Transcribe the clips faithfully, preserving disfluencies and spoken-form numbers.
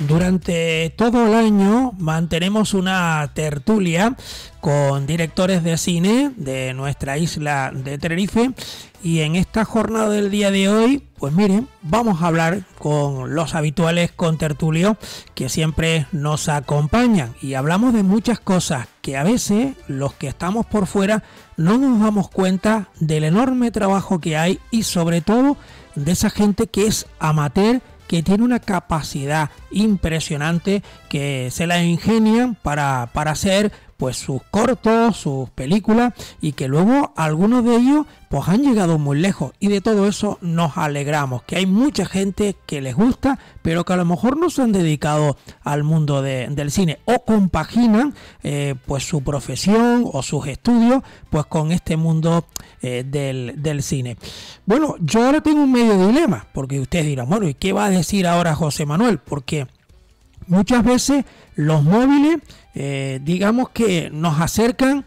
Durante todo el año mantenemos una tertulia con directores de cine de nuestra isla de Tenerife, y en esta jornada del día de hoy, pues miren, vamos a hablar con los habituales contertulios que siempre nos acompañan, y hablamos de muchas cosas que a veces los que estamos por fuera no nos damos cuenta del enorme trabajo que hay, y sobre todo de esa gente que es amateur, que tiene una capacidad impresionante, que se la ingenian para, para hacer pues sus cortos, sus películas, y que luego algunos de ellos pues han llegado muy lejos, y de todo eso nos alegramos, que hay mucha gente que les gusta, pero que a lo mejor no se han dedicado al mundo de, del cine, o compaginan eh, pues su profesión o sus estudios pues con este mundo eh, del, del cine. Bueno, yo ahora tengo un medio dilema, porque ustedes dirán, bueno, ¿y qué va a decir ahora José Manuel? Porque muchas veces los móviles, eh, digamos que nos acercan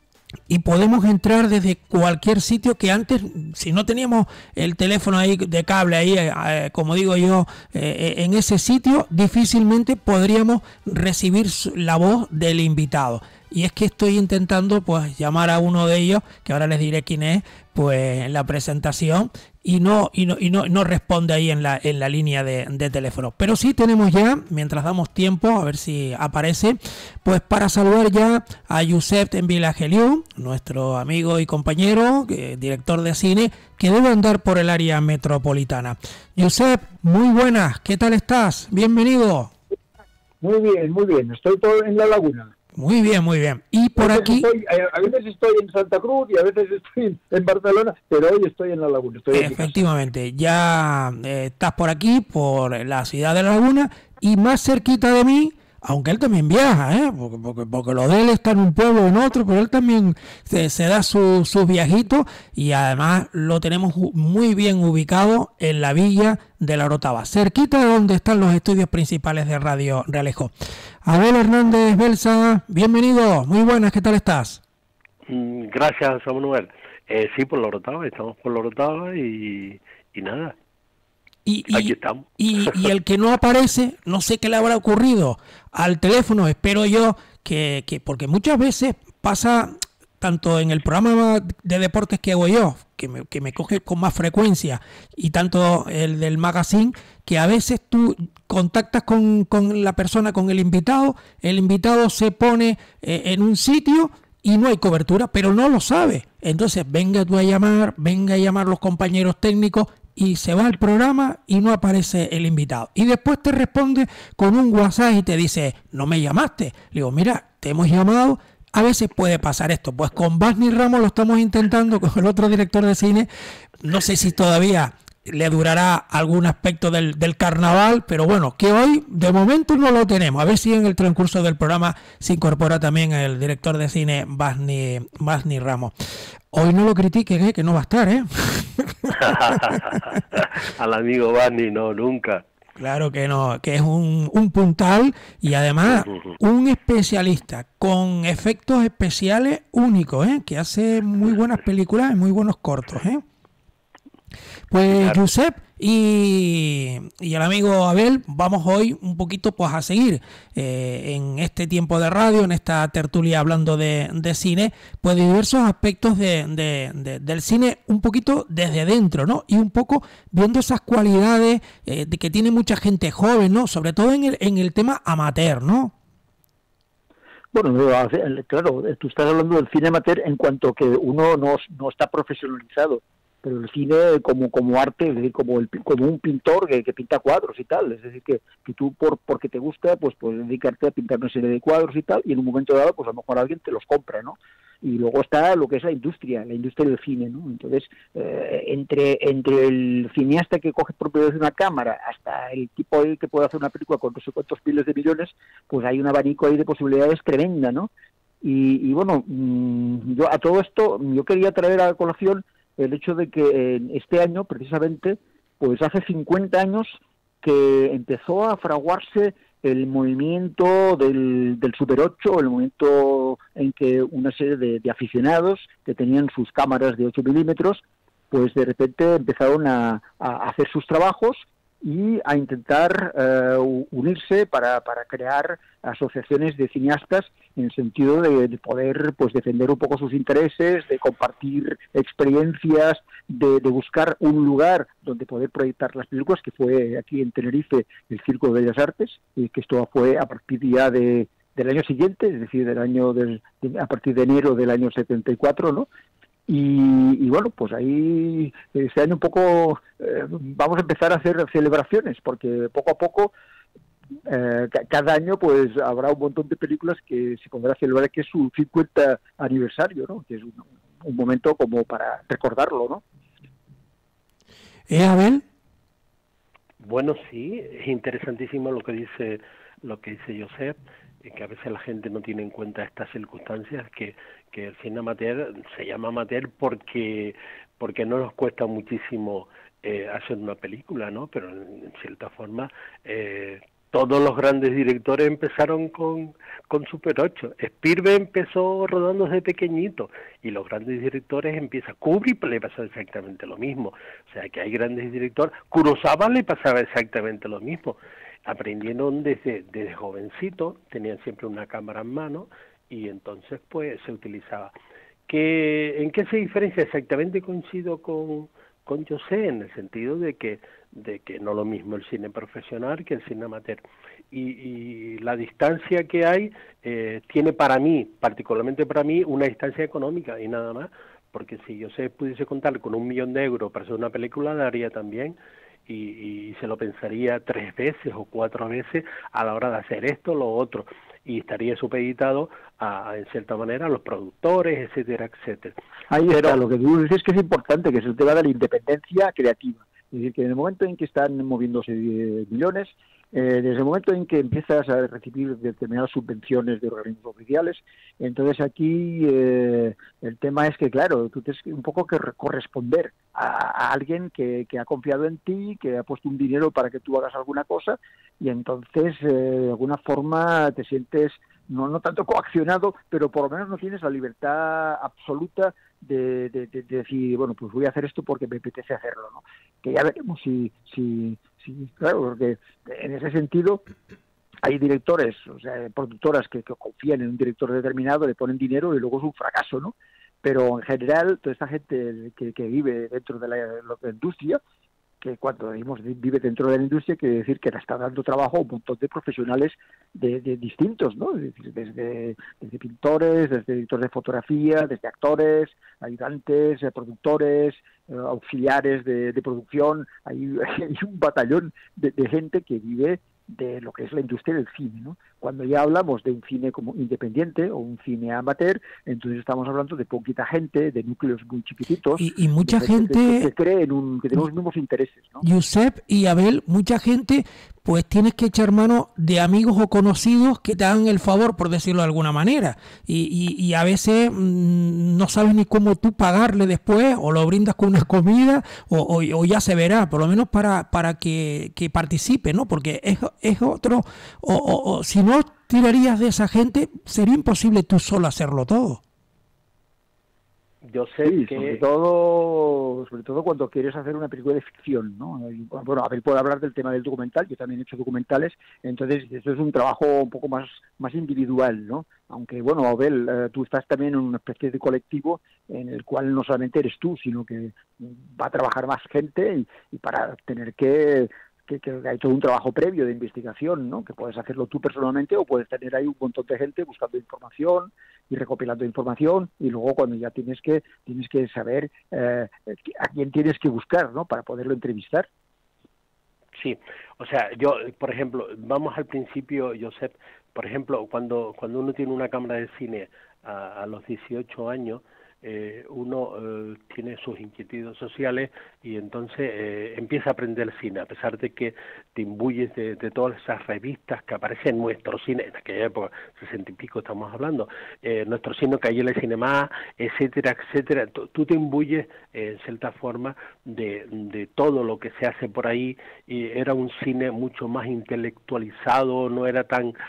y podemos entrar desde cualquier sitio que antes, si no teníamos el teléfono ahí de cable ahí, eh, como digo yo, eh, en ese sitio, difícilmente podríamos recibir la voz del invitado. Y es que estoy intentando pues llamar a uno de ellos, que ahora les diré quién es, pues en la presentación, y no y no y no, no responde ahí en la en la línea de, de teléfono. Pero sí tenemos ya, mientras damos tiempo a ver si aparece, pues para saludar ya a Josep Vilageliu, nuestro amigo y compañero, eh, director de cine, que debe andar por el área metropolitana. Josep, muy buenas, ¿qué tal estás? Bienvenido. Muy bien, muy bien, estoy todo en La Laguna. Muy bien, muy bien. Y por aquí... Estoy, a veces estoy en Santa Cruz y a veces estoy en Barcelona, pero hoy estoy en La Laguna. Estoy Efectivamente, ya eh, estás por aquí, por la ciudad de La Laguna, y más cerquita de mí, aunque él también viaja, ¿eh? porque, porque, porque lo de él está en un pueblo o en otro, pero él también se, se da su, sus viajitos, y además lo tenemos muy bien ubicado en la villa de La Orotava, cerquita de donde están los estudios principales de Radio Realejo. Abel Hernández Belsa, bienvenido, muy buenas, ¿qué tal estás? Gracias, Samuel. Eh, sí, por La Orotava, estamos por La Orotava y, y nada. Y, y, Aquí estamos. Y, y el que no aparece, no sé qué le habrá ocurrido al teléfono, espero yo que, que porque muchas veces pasa, tanto en el programa de deportes que hago yo, que me, que me coge con más frecuencia, y tanto el del magazine, que a veces tú contactas con, con la persona, con el invitado, el invitado se pone eh, en un sitio y no hay cobertura, pero no lo sabe. Entonces venga tú a llamar, venga a llamar los compañeros técnicos, y se va al programa y no aparece el invitado. Y después te responde con un WhatsApp y te dice, no me llamaste. Le digo, mira, te hemos llamado. A veces puede pasar esto. Pues con Basni Ramos lo estamos intentando, con el otro director de cine. No sé si todavía le durará algún aspecto del, del carnaval, pero bueno, que hoy de momento no lo tenemos. A ver si en el transcurso del programa se incorpora también el director de cine Basni, Basni Ramos. Hoy no lo critiquen, ¿eh? Que no va a estar, ¿eh? Al amigo Basni, no, nunca. Claro que no, que es un, un puntal, y además un especialista con efectos especiales únicos, ¿eh? Que hace muy buenas películas y muy buenos cortos, ¿eh? Pues claro. Josep y, y el amigo Abel, vamos hoy un poquito pues a seguir eh, en este tiempo de radio, en esta tertulia hablando de, de cine, pues de diversos aspectos de, de, de, del cine, un poquito desde dentro, ¿no? Y un poco viendo esas cualidades eh, de que tiene mucha gente joven, ¿no? Sobre todo en el, en el tema amateur, ¿no? Bueno, claro, tú estás hablando del cine amateur en cuanto que uno no, no está profesionalizado. Pero el cine como como arte, es decir, como el como un pintor que, que pinta cuadros y tal, es decir, que, que tú por porque te gusta, pues puedes dedicarte a pintar una serie de cuadros y tal, y en un momento dado, pues a lo mejor alguien te los compra, ¿no? Y luego está lo que es la industria, la industria del cine, ¿no? Entonces, eh, entre entre el cineasta que coge propiedad de una cámara hasta el tipo ahí que puede hacer una película con no sé cuántos miles de millones, pues hay un abanico ahí de posibilidades tremenda, ¿no? Y, y bueno, yo a todo esto, yo quería traer a colación el hecho de que este año, precisamente, pues hace cincuenta años que empezó a fraguarse el movimiento del, del Super ocho, el movimiento en que una serie de, de aficionados que tenían sus cámaras de ocho milímetros, pues de repente empezaron a, a hacer sus trabajos y a intentar eh, unirse para, para crear asociaciones de cineastas en el sentido de, de poder pues defender un poco sus intereses, de compartir experiencias, de, de buscar un lugar donde poder proyectar las películas, que fue aquí en Tenerife el Circo de Bellas Artes, y que esto fue a partir ya de, del año siguiente, es decir, del año del, de, a partir de enero del año setenta y cuatro, ¿no? Y, y bueno, pues ahí este año un poco eh, vamos a empezar a hacer celebraciones, porque poco a poco eh, cada año pues habrá un montón de películas que se podrá celebrar, que es su cincuenta aniversario, ¿no? Que es un, un momento como para recordarlo, ¿no? ¿Eh, Abel? Bueno, sí, es interesantísimo lo que dice lo que dice Josep, que a veces la gente no tiene en cuenta estas circunstancias, que, que el cine amateur se llama amateur porque porque no nos cuesta muchísimo eh, hacer una película, ¿no? Pero en cierta forma eh, todos los grandes directores empezaron con, con Super ocho. Spielberg empezó rodando desde pequeñito y los grandes directores empiezan. Kubrick le pasó exactamente lo mismo. O sea, que hay grandes directores. Kurosawa le pasaba exactamente lo mismo. Aprendieron desde, desde jovencito, tenían siempre una cámara en mano y entonces pues se utilizaba. ¿Qué, ¿En qué se diferencia? Exactamente coincido con, con José, en el sentido de que, de que no lo mismo el cine profesional que el cine amateur. Y, y la distancia que hay eh, tiene para mí, particularmente para mí, una distancia económica y nada más, porque si José pudiese contar con un millón de euros para hacer una película, la haría también. Y, y se lo pensaría tres veces o cuatro veces a la hora de hacer esto o lo otro, y estaría supeditado a, a, en cierta manera, a los productores, etcétera, etcétera. Ahí Pero, está, lo que tú dices que es importante, que es el tema de la independencia creativa. Es decir, que en el momento en que están moviéndose millones, eh, desde el momento en que empiezas a recibir determinadas subvenciones de organismos oficiales, entonces aquí eh, el tema es que, claro, tú tienes un poco que corresponder a, a alguien que, que ha confiado en ti, que ha puesto un dinero para que tú hagas alguna cosa, y entonces eh, de alguna forma te sientes no no tanto coaccionado, pero por lo menos no tienes la libertad absoluta de, de, de, de decir, bueno, pues voy a hacer esto porque me apetece hacerlo, ¿no? Que ya veremos si, si, si claro, porque en ese sentido hay directores, o sea, productoras que, que confían en un director determinado, le ponen dinero y luego es un fracaso, ¿no? Pero en general, toda esta gente que, que vive dentro de la, de la industria, que cuando decimos vive dentro de la industria, quiere decir que le está dando trabajo a un montón de profesionales de, de distintos, ¿no? Es decir, desde, desde pintores, desde editores de fotografía, desde actores, ayudantes, productores, eh, auxiliares de, de producción. Hay, hay un batallón de, de gente que vive de lo que es la industria del cine, ¿no? Cuando ya hablamos de un cine como independiente o un cine amateur, entonces estamos hablando de poquita gente, de núcleos muy chiquititos y, y mucha gente, gente que, que cree en un, que tenemos los mismos intereses, ¿no? Josep y Abel, mucha gente, pues tienes que echar mano de amigos o conocidos que te hagan el favor, por decirlo de alguna manera, y, y, y a veces mmm, no sabes ni cómo tú pagarle después, o lo brindas con una comida, o, o, o ya se verá, por lo menos para, para que, que participe, ¿no? Porque es, es otro, o, o, o si no tirarías de esa gente, sería imposible tú solo hacerlo todo. Yo sé sí, que... sobre todo, sobre todo cuando quieres hacer una película de ficción, ¿no? Y, bueno, a ver, puedo hablar del tema del documental, yo también he hecho documentales, entonces eso es un trabajo un poco más, más individual, ¿no? Aunque, bueno, Abel, eh, tú estás también en una especie de colectivo en el cual no solamente eres tú, sino que va a trabajar más gente y, y para tener que... Que, que hay todo un trabajo previo de investigación, ¿no? Que puedes hacerlo tú personalmente o puedes tener ahí un montón de gente buscando información y recopilando información, y luego cuando ya tienes que tienes que saber eh, a quién tienes que buscar, ¿no? Para poderlo entrevistar. Sí, o sea, yo, por ejemplo, vamos al principio, Josep, por ejemplo, cuando cuando uno tiene una cámara de cine a, a los dieciocho años, Eh, uno eh, tiene sus inquietudes sociales y entonces eh, empieza a aprender cine, a pesar de que te imbuyes de, de todas esas revistas que aparecen en nuestro cine, en aquella época, sesenta y pico estamos hablando, eh, nuestro cine, Calle el Cinema, etcétera, etcétera, tú, tú te imbuyes eh, en cierta forma de, de todo lo que se hace por ahí, y era un cine mucho más intelectualizado, no era tan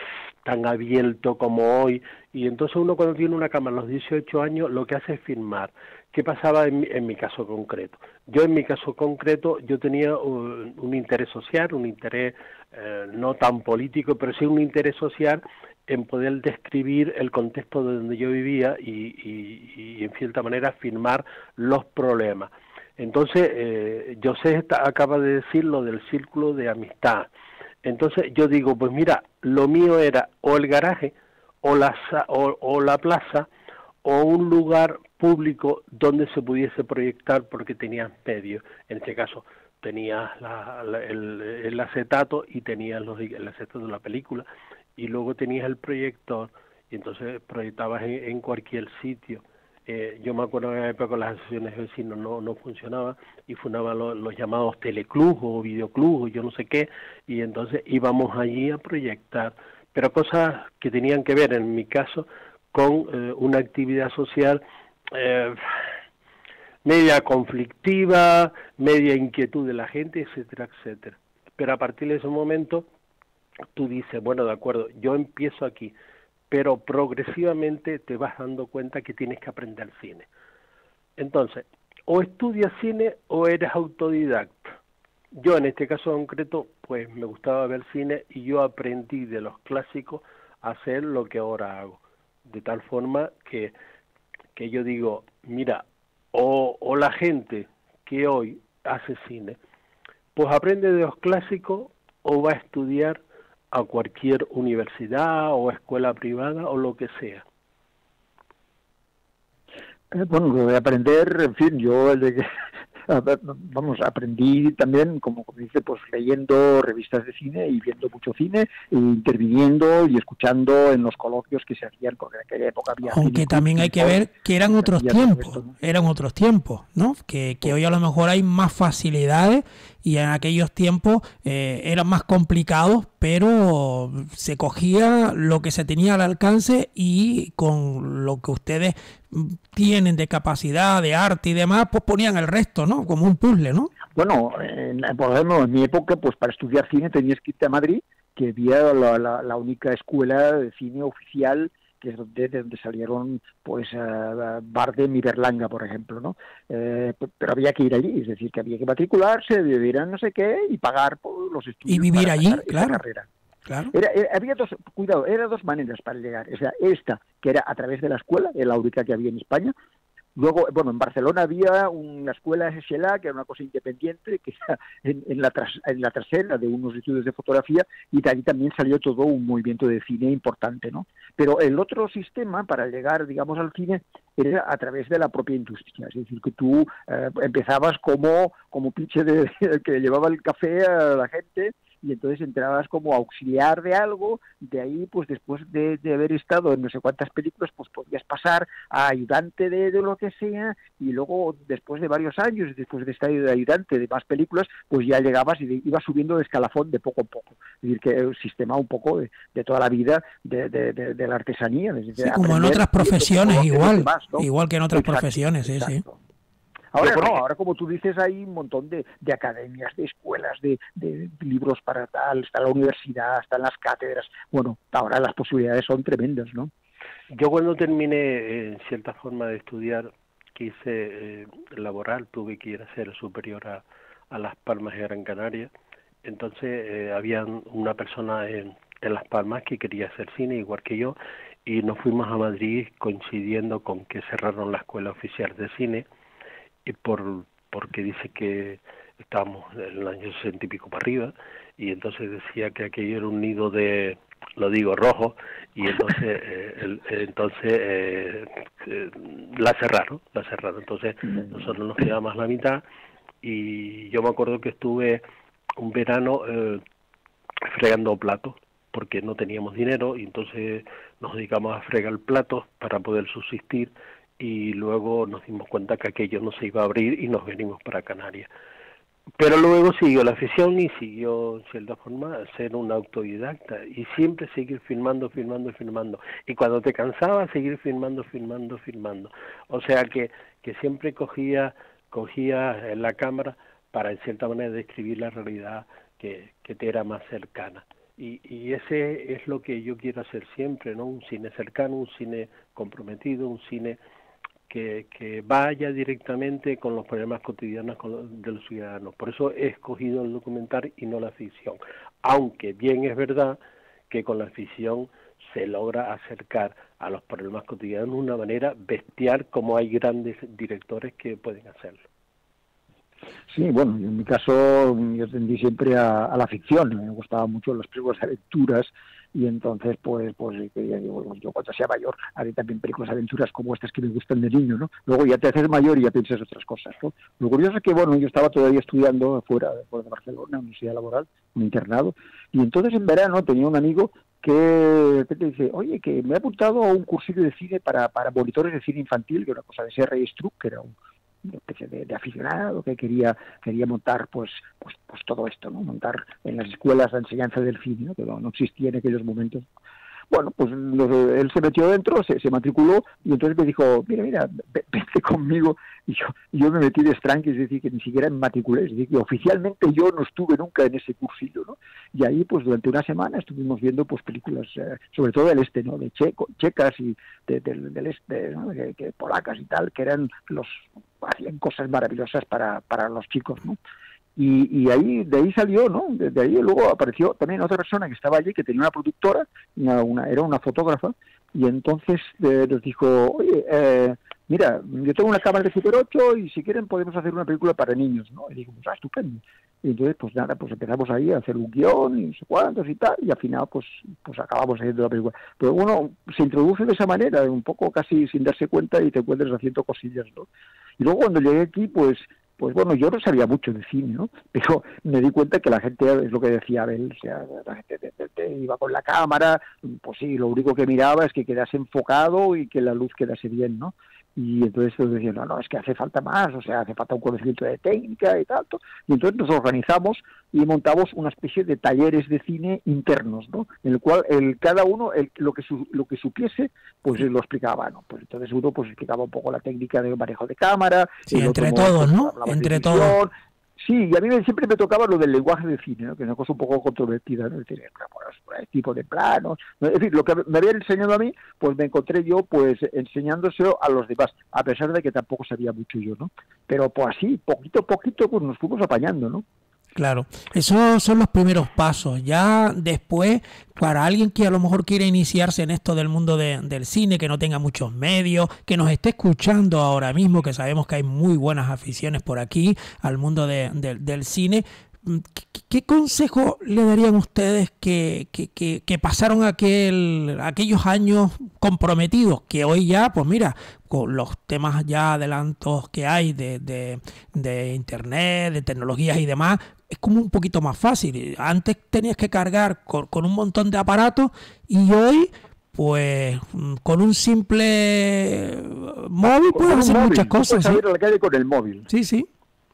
tan abierto como hoy, y entonces uno cuando tiene una cámara a los dieciocho años lo que hace es filmar. ¿Qué pasaba en mi, en mi caso concreto? Yo en mi caso concreto yo tenía un, un interés social, un interés eh, no tan político, pero sí un interés social en poder describir el contexto de donde yo vivía y, y, y en cierta manera filmar los problemas. Entonces, eh, José acaba de decir lo del círculo de amistad. Entonces yo digo, pues mira, lo mío era o el garaje, o la, o, o la plaza, o un lugar público donde se pudiese proyectar porque tenías medios. En este caso tenías la, la, el, el acetato y tenías los, el acetato de la película, y luego tenías el proyector, y entonces proyectabas en, en cualquier sitio. Eh, yo me acuerdo en la época las asociaciones de vecinos no, no funcionaban y fundaban los, los llamados teleclubs o videoclubs o yo no sé qué, y entonces íbamos allí a proyectar, pero cosas que tenían que ver, en mi caso, con eh, una actividad social eh, media conflictiva, media inquietud de la gente, etcétera, etcétera. Pero a partir de ese momento tú dices, bueno, de acuerdo, yo empiezo aquí, pero progresivamente te vas dando cuenta que tienes que aprender cine. Entonces, o estudias cine o eres autodidacta. Yo en este caso concreto, pues me gustaba ver cine y yo aprendí de los clásicos a hacer lo que ahora hago. De tal forma que, que yo digo, mira, o, o la gente que hoy hace cine, pues aprende de los clásicos o va a estudiar a cualquier universidad o escuela privada o lo que sea. Eh, bueno, lo de aprender, en fin, yo el de que, vamos, aprendí también, como, como dice, pues leyendo revistas de cine y viendo mucho cine, e interviniendo y escuchando en los coloquios que se hacían, porque en aquella época había... Aunque también hay que ver que eran otros tiempos, esto, ¿no? eran otros tiempos, ¿no? Que, que hoy a lo mejor hay más facilidades y en aquellos tiempos eh, eran más complicados, pero se cogía lo que se tenía al alcance y con lo que ustedes tienen de capacidad, de arte y demás, pues ponían el resto, ¿no? Como un puzzle, ¿no? Bueno, en, por ejemplo, en mi época, pues para estudiar cine tenías que irte a Madrid, que había la, la, la única escuela de cine oficial, que es donde, de donde salieron pues uh, Bardem y Berlanga, por ejemplo, ¿no? Eh, pero había que ir allí, es decir, que había que matricularse, vivir en no sé qué y pagar por los estudios. Y vivir allí, esa claro. Carrera. Claro. Era, era, había dos, cuidado, eran dos maneras para llegar. O sea, esta, que era a través de la escuela, era la única que había en España. Luego, bueno, en Barcelona había una escuela S H L A, que era una cosa independiente, que era en, en, la, tras, en la trasera de unos estudios de fotografía, y de ahí también salió todo un movimiento de cine importante, ¿no? Pero el otro sistema para llegar, digamos, al cine era a través de la propia industria. Es decir, que tú eh, empezabas como, como pinche de, que llevaba el café a la gente, y entonces entrabas como auxiliar de algo, de ahí pues después de, de haber estado en no sé cuántas películas pues podías pasar a ayudante de, de lo que sea, y luego después de varios años, después de estar de ayudante de más películas, pues ya llegabas y de, ibas subiendo de escalafón de poco a poco. Es decir, que es un sistema un poco de, de toda la vida de, de, de, de la artesanía. Es decir, sí, como en otras profesiones igual, más, ¿no? Igual que en otras exacto, profesiones, sí, exacto. sí. Ahora no, ahora como tú dices hay un montón de, de academias, de escuelas, de, de libros para tal, está la universidad, están las cátedras. Bueno, ahora las posibilidades son tremendas, ¿no? Yo cuando terminé en cierta forma de estudiar, quise eh, laboral, tuve que ir a ser superior a, a Las Palmas de Gran Canaria. Entonces eh, había una persona en, en Las Palmas que quería hacer cine igual que yo, y nos fuimos a Madrid coincidiendo con que cerraron la Escuela Oficial de Cine, y por porque dice que estábamos en el año sesenta y pico para arriba, y entonces decía que aquello era un nido de, lo digo, rojo, y entonces eh, el, entonces eh, eh, la cerraron, la cerraron, entonces nosotros nos quedamos la mitad, y yo me acuerdo que estuve un verano eh, fregando platos, porque no teníamos dinero, y entonces nos dedicamos a fregar platos para poder subsistir, y luego nos dimos cuenta que aquello no se iba a abrir y nos venimos para Canarias. Pero luego siguió la afición y siguió, en cierta forma, ser un autodidacta y siempre seguir filmando, filmando, filmando. Y cuando te cansaba, seguir filmando, filmando, filmando. O sea que, que siempre cogía, cogía la cámara para, en cierta manera, describir la realidad que, que te era más cercana. Y, y ese es lo que yo quiero hacer siempre, ¿no? Un cine cercano, un cine comprometido, un cine que, que vaya directamente con los problemas cotidianos con los, de los ciudadanos. Por eso he escogido el documental y no la ficción. Aunque bien es verdad que con la ficción se logra acercar a los problemas cotidianos de una manera bestial, como hay grandes directores que pueden hacerlo. Sí, bueno, en mi caso yo tendí siempre a, a la ficción, me gustaban mucho las películas de aventuras y entonces pues pues ya digo, yo cuando sea mayor haré también películas de aventuras como estas que me gustan de niño, ¿no? Luego ya te haces mayor y ya piensas otras cosas, ¿no? Lo curioso es que, bueno, yo estaba todavía estudiando fuera, fuera de Barcelona, universidad laboral, un internado, y entonces en verano tenía un amigo que, que te dice, oye, que me he apuntado a un cursillo de cine para, para monitores de cine infantil, que era una cosa de S R I Struck, que era un una especie de, de aficionado que quería quería montar pues pues pues todo esto, ¿no? Montar en las escuelas la enseñanza del cine, ¿no? Que no, no existía en aquellos momentos. Bueno, pues él se metió dentro, se, se matriculó y entonces me dijo, mira, mira, vente conmigo. Y yo, yo me metí de estranque, es decir, que ni siquiera me matriculé, es decir, que oficialmente yo no estuve nunca en ese cursillo, ¿no? Y ahí, pues durante una semana estuvimos viendo pues películas, eh, sobre todo del este, ¿no? De checo, checas y de, de, del este, ¿no? Que, que polacas y tal, que eran los, hacían cosas maravillosas para, para los chicos, ¿no? Y, y ahí de ahí salió, ¿no? De, de ahí luego apareció también otra persona que estaba allí, que tenía una productora, una, una, era una fotógrafa, y entonces eh, nos dijo, oye, eh, mira, yo tengo una cámara de Super ocho y si quieren podemos hacer una película para niños, ¿no? Y dijimos, ah, estupendo. Y entonces, pues nada, pues empezamos ahí a hacer un guión y no sé cuántos y tal, y al final, pues pues acabamos haciendo la película. Pero uno se introduce de esa manera, un poco casi sin darse cuenta y te encuentras haciendo cosillas, ¿no? Y luego cuando llegué aquí, pues pues bueno, yo no sabía mucho de cine, ¿no? Pero me di cuenta que la gente, es lo que decía Abel, o sea, la gente te, te, te iba con la cámara, pues sí, lo único que miraba es que quedase enfocado y que la luz quedase bien, ¿no? Y entonces pues decían, no, no, es que hace falta más, o sea, hace falta un conocimiento de técnica y tanto. Y entonces nos organizamos y montamos una especie de talleres de cine internos, ¿no? En el cual el cada uno el, lo que su, lo que supiese, pues lo explicaba, ¿no? Pues entonces uno pues explicaba un poco la técnica de manejo de cámara. Sí, entre todos, ¿no? Entre todos. Sí, y a mí siempre me tocaba lo del lenguaje del cine, ¿no? Que es una cosa un poco controvertida, ¿no? Es decir, el tipo de planos, ¿no? Es decir, lo que me habían enseñado a mí, pues me encontré yo pues enseñándoselo a los demás, a pesar de que tampoco sabía mucho yo, ¿no? Pero pues así, poquito a poquito, pues nos fuimos apañando, ¿no? Claro, esos son los primeros pasos. Ya después, para alguien que a lo mejor quiere iniciarse en esto del mundo de, del cine, que no tenga muchos medios, que nos esté escuchando ahora mismo, que sabemos que hay muy buenas aficiones por aquí al mundo de, de, del cine, ¿qué, qué consejo le darían ustedes que, que, que, que pasaron aquel, aquellos años comprometidos, que hoy ya, pues mira, con los temas ya adelantos que hay de, de, de internet, de tecnologías y demás, es como un poquito más fácil? Antes tenías que cargar con, con un montón de aparatos y hoy, pues con un simple móvil puedes hacer móvil, muchas cosas. Puedes salir a la calle con el móvil. Sí, sí.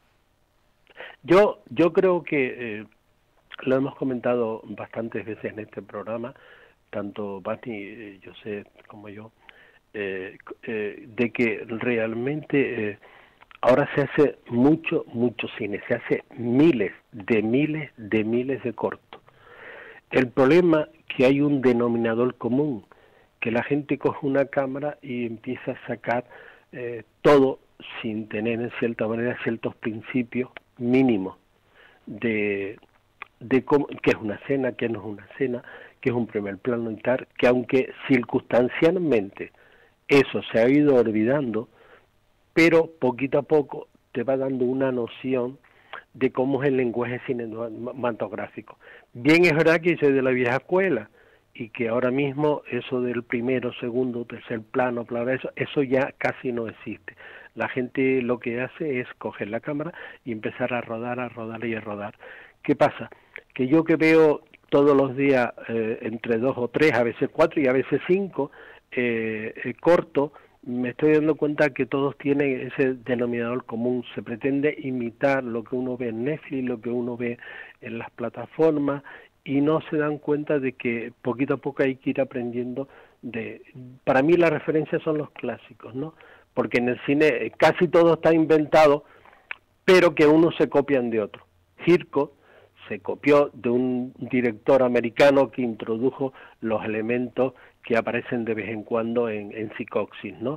Yo, yo creo que eh, lo hemos comentado bastantes veces en este programa, tanto Bani, eh, José como yo, eh, eh, de que realmente eh, ahora se hace mucho, mucho cine, se hace miles de miles de miles de cortos. El problema es que hay un denominador común, que la gente coge una cámara y empieza a sacar eh, todo sin tener en cierta manera ciertos principios mínimos de, de cómo, qué es una escena, qué no es una escena, qué es un primer plano y tal, que aunque circunstancialmente eso se ha ido olvidando, pero poquito a poco te va dando una noción de cómo es el lenguaje cinematográfico. Bien es verdad que yo soy de la vieja escuela y que ahora mismo eso del primero, segundo, tercer plano, bla, eso, eso ya casi no existe. La gente lo que hace es coger la cámara y empezar a rodar, a rodar y a rodar. ¿Qué pasa? Que yo que veo todos los días eh, entre dos o tres, a veces cuatro y a veces cinco, eh, eh, corto, me estoy dando cuenta que todos tienen ese denominador común. Se pretende imitar lo que uno ve en Netflix, lo que uno ve en las plataformas, y no se dan cuenta de que poquito a poco hay que ir aprendiendo de... Para mí la referencia son los clásicos, ¿no? Porque en el cine casi todo está inventado, pero que unos se copian de otros. Hitchcock se copió de un director americano que introdujo los elementos que aparecen de vez en cuando en, en Psicoxis, ¿no?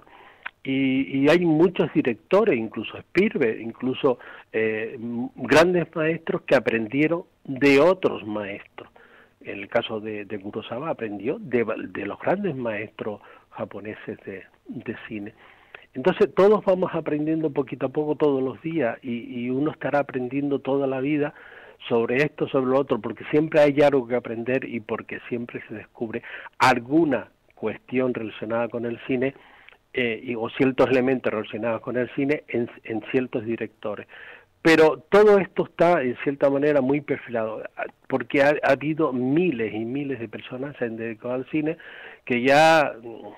Y, y hay muchos directores, incluso Spielberg, incluso eh, grandes maestros que aprendieron de otros maestros. En el caso de, de Kurosawa aprendió de, de los grandes maestros japoneses de, de cine. Entonces todos vamos aprendiendo poquito a poco todos los días y, y uno estará aprendiendo toda la vida sobre esto, sobre lo otro, porque siempre hay algo que aprender y porque siempre se descubre alguna cuestión relacionada con el cine eh, y, o ciertos elementos relacionados con el cine en, en ciertos directores. Pero todo esto está, en cierta manera, muy perfilado, porque ha, ha habido miles y miles de personas que se han dedicado al cine que ya,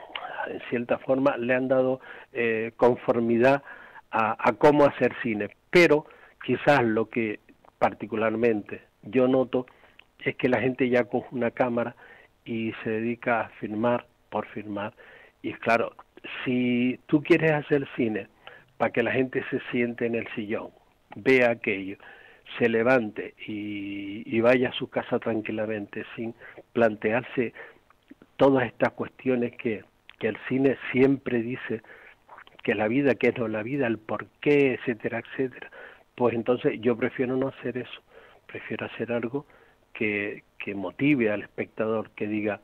en cierta forma, le han dado eh, conformidad a, a cómo hacer cine. Pero quizás lo que particularmente yo noto es que la gente ya coge una cámara y se dedica a filmar por filmar. Y claro, si tú quieres hacer cine para que la gente se siente en el sillón, vea aquello, se levante y, y vaya a su casa tranquilamente sin plantearse todas estas cuestiones que, que el cine siempre dice, que la vida, que no la vida, el porqué, etcétera, etcétera, pues entonces yo prefiero no hacer eso, prefiero hacer algo que, que motive al espectador, que diga,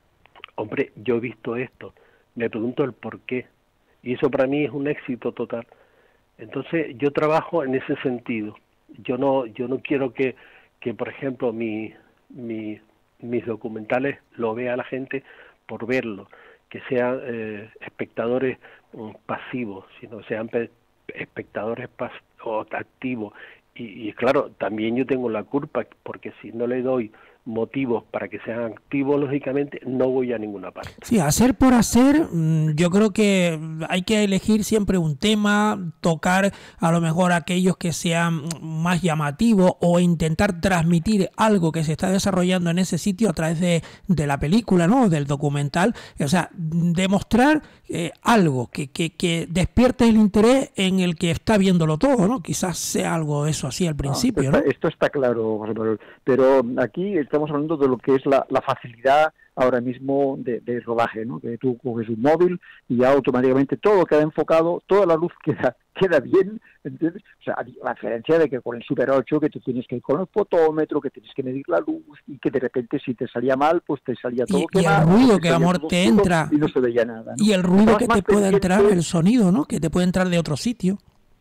hombre, yo he visto esto, me pregunto el porqué, y eso para mí es un éxito total. Entonces yo trabajo en ese sentido. Yo no yo no quiero que, que por ejemplo, mi, mi, mis documentales lo vea la gente por verlo, que sean eh, espectadores um, pasivos, sino sean pe espectadores pas o activos. Y, y claro, también yo tengo la culpa, porque si no le doy motivos para que sean activos, lógicamente no voy a ninguna parte. Sí, hacer por hacer, yo creo que hay que elegir siempre un tema, tocar a lo mejor aquellos que sean más llamativos o intentar transmitir algo que se está desarrollando en ese sitio a través de, de la película, ¿no? Del documental, o sea, demostrar eh, algo que, que, que despierte el interés en el que está viéndolo todo, ¿no? Quizás sea algo eso así al principio, no, esto, ¿no? Esto está claro, José Manuel, pero aquí estamos hablando de lo que es la, la facilidad ahora mismo de, de rodaje, ¿no? Que tú coges un móvil y ya automáticamente todo queda enfocado, toda la luz queda queda bien, ¿entiendes? O sea, a diferencia de que con el Super ocho, que tú tienes que ir con el fotómetro, que tienes que medir la luz y que de repente si te salía mal, pues te salía todo y, quemado. Y el ruido que, amor, te entra. Y no se veía nada, ¿no? Y el ruido Estabas que te puede pendiente... entrar, el sonido, ¿no? Que te puede entrar de otro sitio.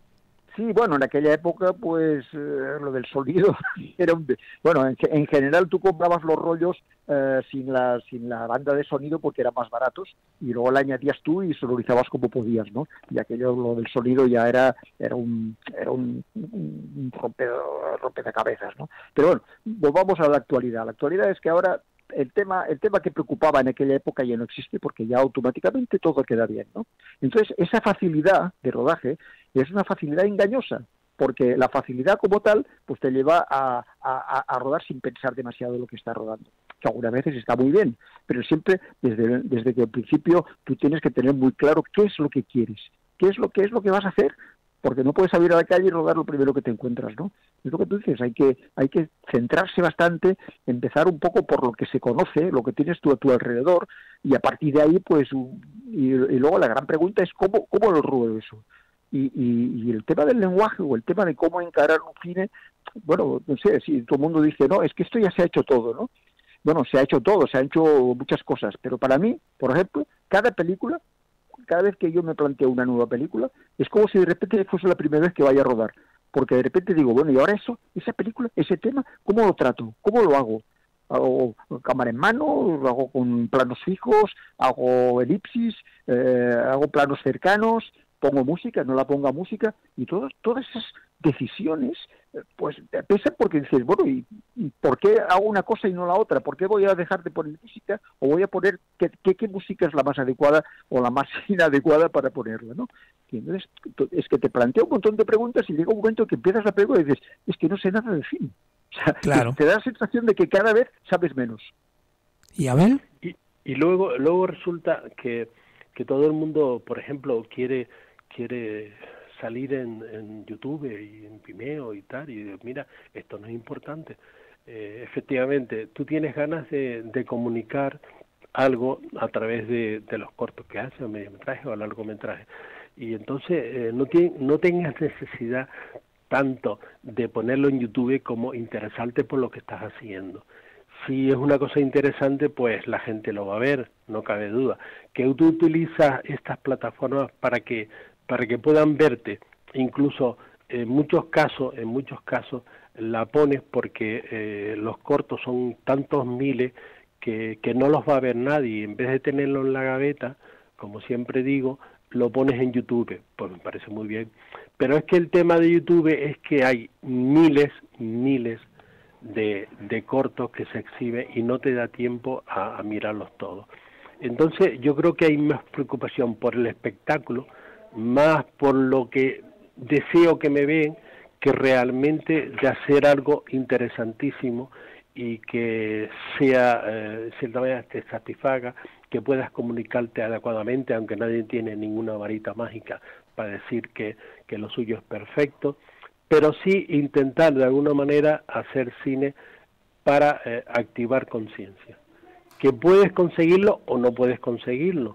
Sí, bueno, en aquella época, pues, eh, lo del sonido era un... Bueno, en, en general tú comprabas los rollos eh, sin la sin la banda de sonido porque eran más baratos y luego la añadías tú y sonorizabas como podías, ¿no? Y aquello, lo del sonido ya era era un era un, un, un rompe, rompecabezas, ¿no? Pero bueno, volvamos a la actualidad. La actualidad es que ahora el tema el tema que preocupaba en aquella época ya no existe porque ya automáticamente todo queda bien, ¿no? Entonces, esa facilidad de rodaje es una facilidad engañosa, porque la facilidad como tal pues te lleva a, a, a rodar sin pensar demasiado lo que estás rodando, que algunas veces está muy bien, pero siempre desde, desde que al principio tú tienes que tener muy claro qué es lo que quieres, qué es lo que es lo que vas a hacer, porque no puedes salir a la calle y rodar lo primero que te encuentras, ¿no? Es lo que tú dices, hay que hay que centrarse bastante, empezar un poco por lo que se conoce, lo que tienes tú a tu alrededor, y a partir de ahí, pues, y, y luego la gran pregunta es cómo, cómo lo ruedo eso. Y, y, y el tema del lenguaje o el tema de cómo encarar un cine, bueno, no sé, si todo el mundo dice, no, es que esto ya se ha hecho todo, ¿no? Bueno, se ha hecho todo, se han hecho muchas cosas, pero para mí, por ejemplo, cada película, cada vez que yo me planteo una nueva película, es como si de repente fuese la primera vez que vaya a rodar, porque de repente digo, bueno, y ahora eso, esa película, ese tema, ¿cómo lo trato? ¿Cómo lo hago? Hago cámara en mano, lo hago con planos fijos, hago elipsis, eh, hago planos cercanos, pongo música, no la ponga música, y todas todas esas decisiones pues pesan porque dices, bueno, ¿y, ¿y por qué hago una cosa y no la otra? ¿Por qué voy a dejar de poner música o voy a poner qué, qué, qué música es la más adecuada o la más inadecuada para ponerla, ¿no? Y entonces es que te plantea un montón de preguntas y llega un momento que empiezas la pregunta y dices, es que no sé nada de cine. O sea, claro. Te da la sensación de que cada vez sabes menos. ¿Y a ver? Y, y luego luego resulta que, que todo el mundo, por ejemplo, quiere quiere salir en, en YouTube y en Vimeo y tal, y mira, esto no es importante. Eh, efectivamente, tú tienes ganas de, de comunicar algo a través de, de los cortos que haces, o mediometraje o largometraje, y entonces eh, no, tiene, no tengas necesidad tanto de ponerlo en YouTube como interesarte por lo que estás haciendo. Si es una cosa interesante, pues la gente lo va a ver, no cabe duda. Que tú utilizas estas plataformas para que para que puedan verte, incluso en muchos casos, en muchos casos la pones porque eh, los cortos son tantos miles que, que no los va a ver nadie. En vez de tenerlo en la gaveta, como siempre digo, lo pones en YouTube. Pues me parece muy bien. Pero es que el tema de YouTube es que hay miles, miles De, de cortos que se exhiben y no te da tiempo a, a mirarlos todos. Entonces yo creo que hay más preocupación por el espectáculo, más por lo que deseo que me vean, que realmente de hacer algo interesantísimo y que sea, eh, de cierta manera, te satisfaga, que puedas comunicarte adecuadamente, aunque nadie tiene ninguna varita mágica para decir que, que lo suyo es perfecto, pero sí intentar de alguna manera hacer cine para eh, activar conciencia. Que puedes conseguirlo o no puedes conseguirlo,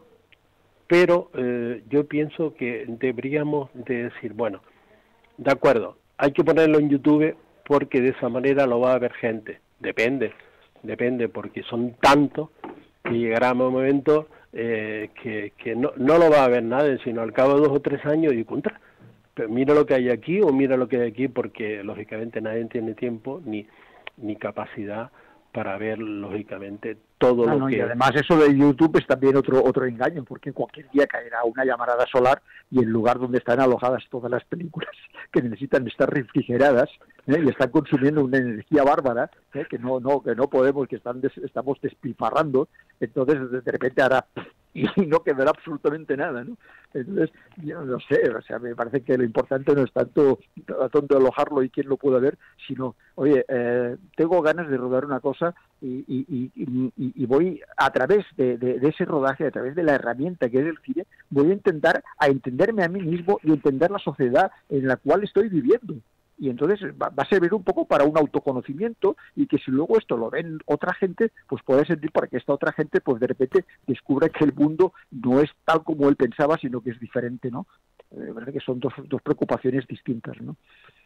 pero eh, yo pienso que deberíamos de decir, bueno, de acuerdo, hay que ponerlo en YouTube porque de esa manera lo va a ver gente. Depende, depende, porque son tantos que llegará un momento eh, que, que no, no lo va a ver nadie, sino al cabo de dos o tres años y contra. Pero mira lo que hay aquí o mira lo que hay aquí, porque lógicamente nadie tiene tiempo ni ni capacidad para ver lógicamente todo no, lo no, que... Y además eso de YouTube es también otro otro engaño, porque cualquier día caerá una llamarada solar y el lugar donde están alojadas todas las películas que necesitan estar refrigeradas, ¿eh? Y están consumiendo una energía bárbara, ¿eh? que no no que no podemos, que están des, estamos despilfarrando, entonces de repente hará y no quedará absolutamente nada, ¿no? Entonces, yo no sé, o sea, me parece que lo importante no es tanto a dónde alojarlo y quién lo pueda ver, sino, oye, eh, tengo ganas de rodar una cosa y, y, y, y, y voy a través de, de, de ese rodaje, a través de la herramienta que es el cine, voy a intentar a entenderme a mí mismo y entender la sociedad en la cual estoy viviendo. Y entonces va, va a servir un poco para un autoconocimiento, y que si luego esto lo ven otra gente, pues puede servir para que esta otra gente pues de repente descubra que el mundo no es tal como él pensaba, sino que es diferente, ¿no? De verdad que son dos, dos preocupaciones distintas, ¿no?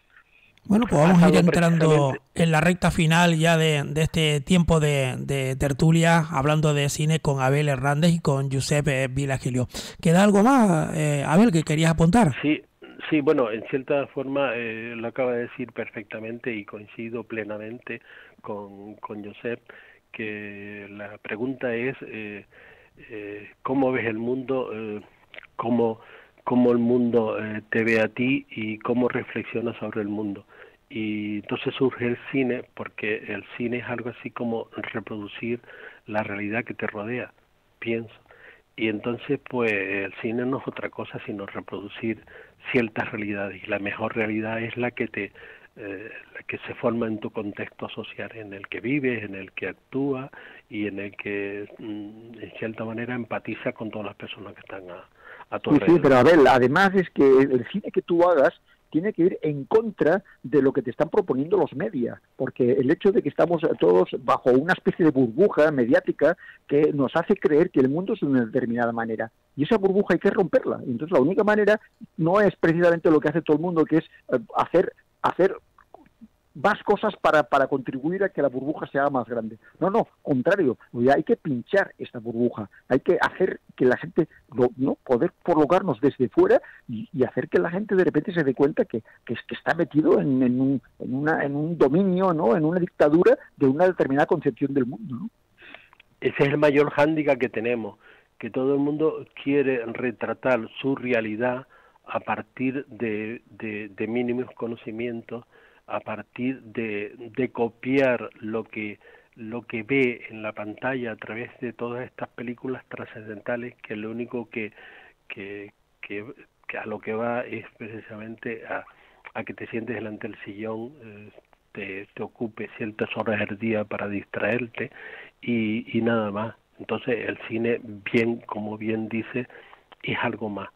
Bueno, pues vamos a ir entrando en la recta final ya de, de este tiempo de, de tertulia, hablando de cine con Abel Hernández y con Josep eh, Vilagilio. ¿Queda algo más, eh, Abel, que querías apuntar? Sí. Sí, bueno, en cierta forma eh, lo acaba de decir perfectamente y coincido plenamente con, con Josep, que la pregunta es eh, eh, ¿cómo ves el mundo? Eh, cómo, ¿Cómo el mundo eh, te ve a ti y cómo reflexionas sobre el mundo? Y entonces surge el cine, porque el cine es algo así como reproducir la realidad que te rodea, pienso. Y entonces, pues, el cine no es otra cosa sino reproducir ciertas realidades, y la mejor realidad es la que te eh, la que se forma en tu contexto social, en el que vives, en el que actúas y en el que, mm, en cierta manera, empatiza con todas las personas que están a, a tu alrededor. Sí, sí, pero a ver, además es que el cine que tú hagas tiene que ir en contra de lo que te están proponiendo los media, porque el hecho de que estamos todos bajo una especie de burbuja mediática que nos hace creer que el mundo es de una determinada manera, y esa burbuja hay que romperla. Entonces la única manera no es precisamente lo que hace todo el mundo, que es hacer hacer más cosas para, para contribuir a que la burbuja sea más grande. No, no, contrario, hay que pinchar esta burbuja, hay que hacer que la gente, no, poder colocarnos desde fuera y, y hacer que la gente de repente se dé cuenta que, que, que está metido en, en, un, en, una, en un dominio, ¿no? En una dictadura de una determinada concepción del mundo, ¿no? Ese es el mayor hándicap que tenemos, que todo el mundo quiere retratar su realidad a partir de, de, de mínimos conocimientos, a partir de, de copiar lo que lo que ve en la pantalla a través de todas estas películas trascendentales, que lo único que que, que, que a lo que va es precisamente a, a que te sientes delante del sillón, eh, te, te ocupe ciertas horas del día para distraerte y, y nada más. Entonces el cine, bien como bien dice, es algo más.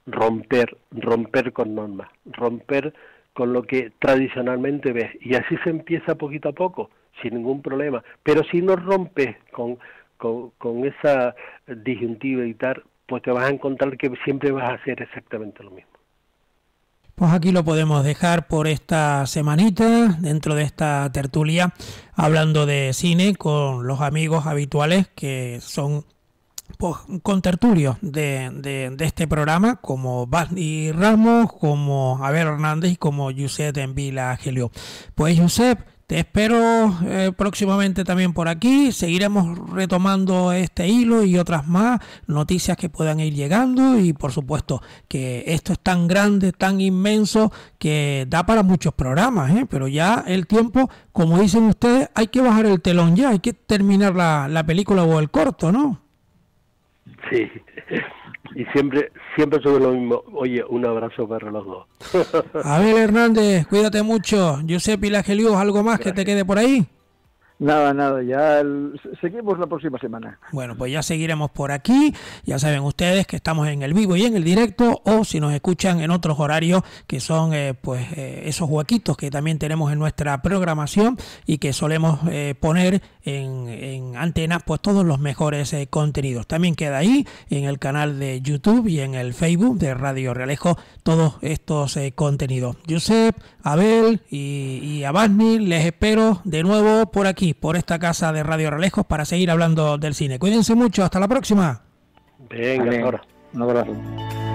romper, romper con normas, romper con lo que tradicionalmente ves, y así se empieza poquito a poco, sin ningún problema. Pero si no rompes con, con, con esa disyuntiva y tal, pues te vas a encontrar que siempre vas a hacer exactamente lo mismo. Pues aquí lo podemos dejar por esta semanita, dentro de esta tertulia, hablando de cine con los amigos habituales que son pues, contertulios de, de, de este programa, como Basti Ramos, como Abel Hernández y como Josep Vila Gelio. Pues Josep, te espero eh, próximamente también por aquí. Seguiremos retomando este hilo y otras más noticias que puedan ir llegando, y por supuesto que esto es tan grande, tan inmenso, que da para muchos programas, ¿eh? Pero ya el tiempo, como dicen ustedes, hay que bajar el telón ya, hay que terminar la, la película o el corto, ¿no? Sí, y siempre siempre sobre lo mismo. Oye, un abrazo para los dos. Abel Hernández, cuídate mucho. Josep Vila Gelio, ¿algo más que te quede por ahí? Nada, nada, ya el, seguimos la próxima semana. Bueno, pues ya seguiremos por aquí. Ya saben ustedes que estamos en el vivo y en el directo, o si nos escuchan en otros horarios, que son eh, pues eh, esos huequitos que también tenemos en nuestra programación y que solemos eh, poner en, en antenas pues todos los mejores eh, contenidos. También queda ahí en el canal de YouTube y en el Facebook de Radio Realejo todos estos eh, contenidos. Josep, Abel y, y Abasni, les espero de nuevo por aquí, por esta casa de Radio Realejo, para seguir hablando del cine. Cuídense mucho, hasta la próxima. Venga, ahora. Un abrazo.